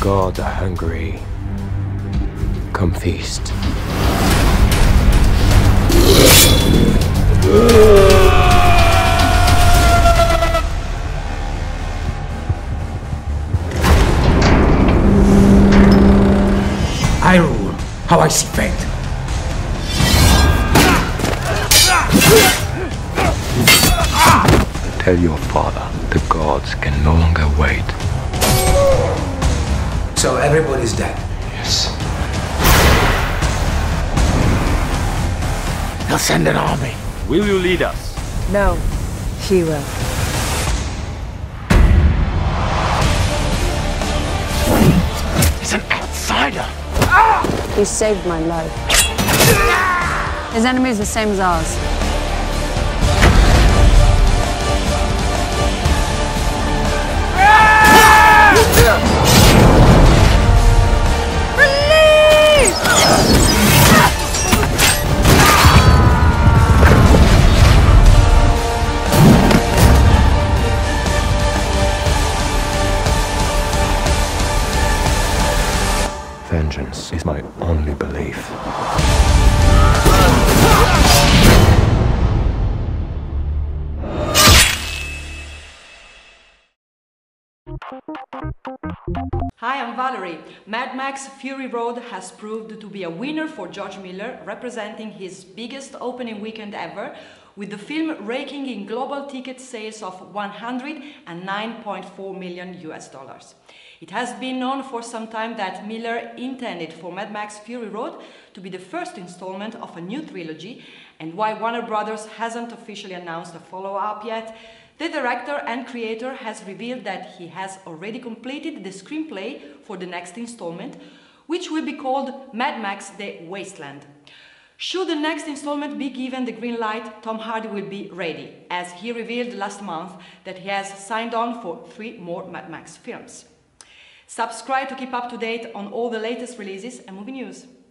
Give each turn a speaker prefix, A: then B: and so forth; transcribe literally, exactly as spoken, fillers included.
A: gods are hungry. Come feast.
B: I rule how I see fate.
A: Tell your father the gods can no longer wait.
B: So everybody's dead.
A: Yes.
B: They'll send an army.
C: Will you lead us?
D: No, he will.
B: He's an outsider.
D: He saved my life. His enemy is the same as ours.
A: Vengeance is my only belief.
E: Hi, I'm Valerie. Mad Max Fury Road has proved to be a winner for George Miller, representing his biggest opening weekend ever, with the film raking in global ticket sales of one hundred nine point four million U S dollars. It has been known for some time that Miller intended for Mad Max Fury Road to be the first installment of a new trilogy, and while Warner Brothers hasn't officially announced a follow-up yet, the director and creator has revealed that he has already completed the screenplay for the next installment, which will be called Mad Max The Wasteland. Should the next installment be given the green light, Tom Hardy will be ready, as he revealed last month that he has signed on for three more Mad Max films. Subscribe to keep up to date on all the latest releases and movie news.